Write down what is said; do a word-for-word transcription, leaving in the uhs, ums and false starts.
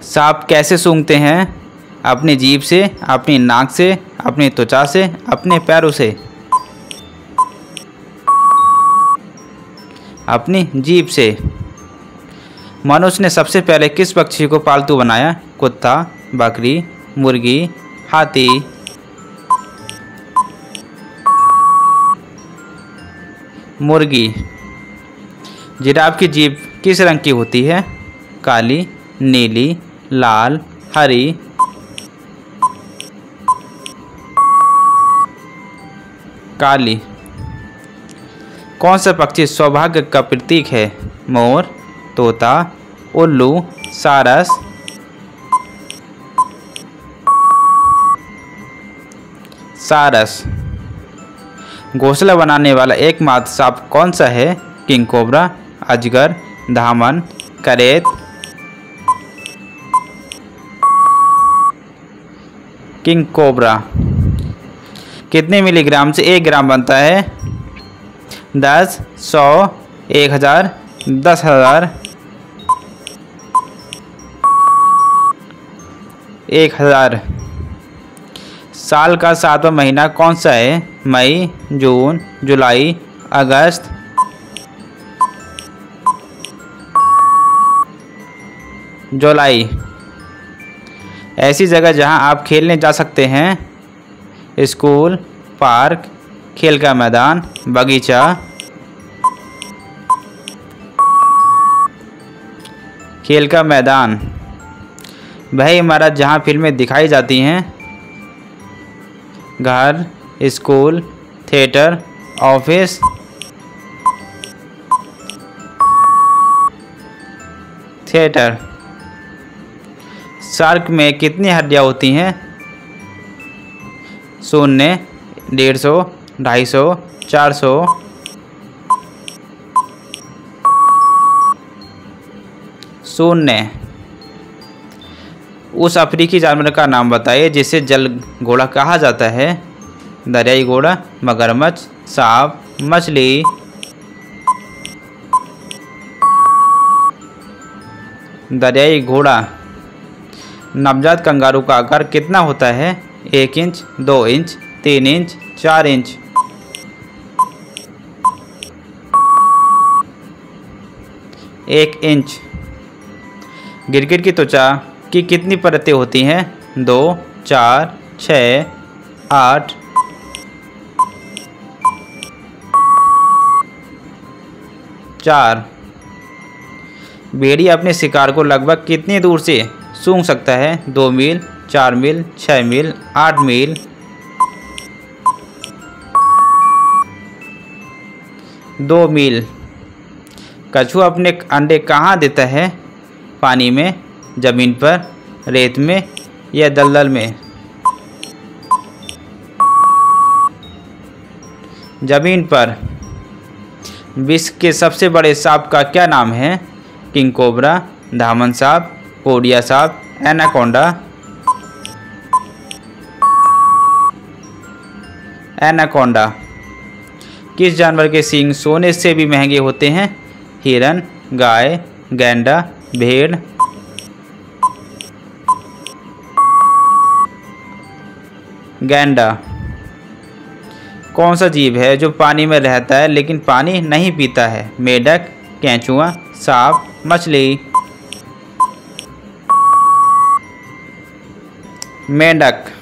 सांप कैसे सूंघते हैं? अपनी जीभ से, अपनी नाक से, अपनी त्वचा से, अपने पैरों से। अपनी जीभ से। मनुष्य ने सबसे पहले किस पक्षी को पालतू बनाया? कुत्ता, बकरी, मुर्गी, हाथी। मुर्गी। जिराफ की जीभ किस रंग की होती है? काली, नीली, लाल, हरी। काली। कौन सा पक्षी सौभाग्य का प्रतीक है? मोर, तोता, उल्लू, सारस। सारस। घोंसला बनाने वाला एकमात्र सांप कौन सा है? किंग कोबरा, अजगर, धामन, करेत। King cobra. कितने मिलीग्राम से एक ग्राम बनता है? दस, सौ, एक हज़ार, दस हज़ार। एक हज़ार। साल का सातवां महीना कौन सा है? मई, जून, जुलाई, अगस्त। जुलाई। ऐसी जगह जहां आप खेलने जा सकते हैं? स्कूल, पार्क, खेल का मैदान, बगीचा। खेल का मैदान। वह इमारत जहां फिल्में दिखाई जाती हैं? घर, school, theatre, office. Theatre. Shark में कितनी हड्डियां होती हैं? शून्य, डेढ़ सौ, ढाई सौ, चार सौ। शून्य। उस अफ्रीकी जानवर का नाम बताइए जिसे जल घोड़ा कहा जाता है? दरियाई घोड़ा, मगरमच्छ, सांप, मछली। दरियाई घोड़ा। नवजात कंगारू का आकार कितना होता है? एक इंच, दो इंच, तीन इंच, चार इंच। एक इंच। गिरगिट की त्वचा की कितनी परतें होती हैं? दो, चार, छः, आठ। चार। भेड़िया अपने शिकार को लगभग कितनी दूर से सूंघ सकता है? दो मील, चार मील, छः मील, आठ मील। दो मील। कछुआ अपने अंडे कहाँ देता है? पानी में, जमीन पर, रेत में या दलदल में? जमीन पर। विश्व के सबसे बड़े सांप का क्या नाम है? किंग कोबरा, धामन सांप, कोडिया सांप, एनाकोंडा। एनाकोंडा। किस जानवर के सींग सोने से भी महंगे होते हैं? हिरन, गाय, गैंडा, भेड़। गैंडा। कौन सा जीव है जो पानी में रहता है लेकिन पानी नहीं पीता है? मेढक, केंचुआ, सांप, मछली। मेंढक।